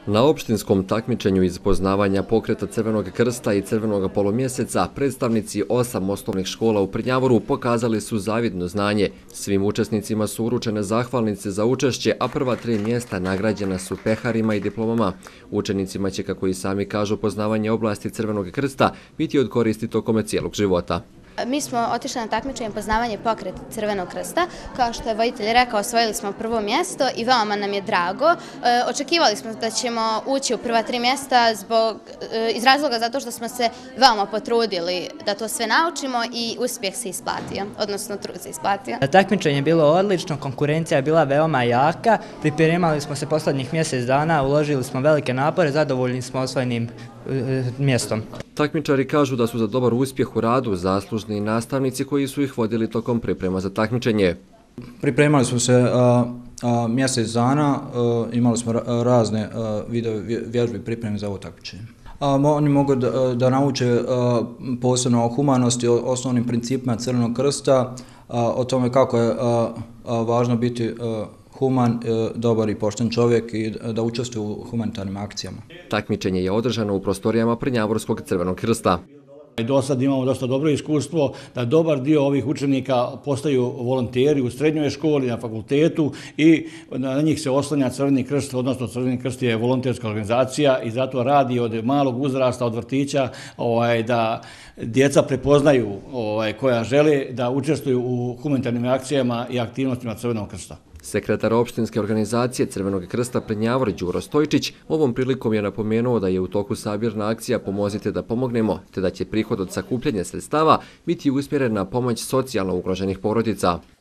Na opštinskom takmičenju iz poznavanja pokreta Crvenog krsta i Crvenog polumjeseca predstavnici 8 osnovnih škola u Prnjavoru pokazali su zavidno znanje. Svim učesnicima su uručene zahvalnice za učešće, a prva 3 mjesta nagrađena su peharima i diplomama. Učenicima će, kako i sami kažu, poznavanje oblasti Crvenog krsta biti od koristi tokom cijelog života. Mi smo otišli na takmičenje poznavanje pokreta Crvenog krsta. Kao što je voditelj rekao, osvojili smo prvo mjesto i veoma nam je drago. Očekivali smo da ćemo ući u prva 3 mjesta iz razloga zato što smo se veoma potrudili da to sve naučimo i uspjeh se isplatio, odnosno trud se isplatio. Takmičenje je bilo odlično, konkurencija je bila veoma jaka, pripremali smo se posljednjih mjesec dana, uložili smo velike napore, zadovoljni smo osvojenim mjestom. Takmičari kažu da su za dobar uspjeh u radu zaslužni nastavnici koji su ih vodili tokom priprema za takmičenje. Pripremali smo se mjesec dana, imali smo razne video vježbe i pripreme za ovo takmičenje. Oni mogu da nauče posebno o humanosti, o osnovnim principima Crvenog krsta, o tome kako je važno biti human, dobar i pošten čovjek i da učestvuje u humanitarnim akcijama. Takmičenje je održano u prostorijama Prnjavorskog Crvenog krsta. Do sad imamo dosta dobro iskustvo da dobar dio ovih učenika postaju volonteri u srednjoj školi, na fakultetu i na njih se oslanja Crveni krst, odnosno Crveni krst je volonterska organizacija i zato radi od malog uzrasta, od vrtića, da djeca prepoznaju koja žele da učestvuju u humanitarnim akcijama i aktivnostima Crvenog krsta. Sekretar opštinske organizacije Crvenog krsta Prnjavor Đuro Stojčić ovom prilikom je napomenuo da je u toku sabirna akcija Pomozite da pomognemo, te da će prihod od sakupljanja sredstava biti usmjeren na pomoć socijalno ugroženih porodica.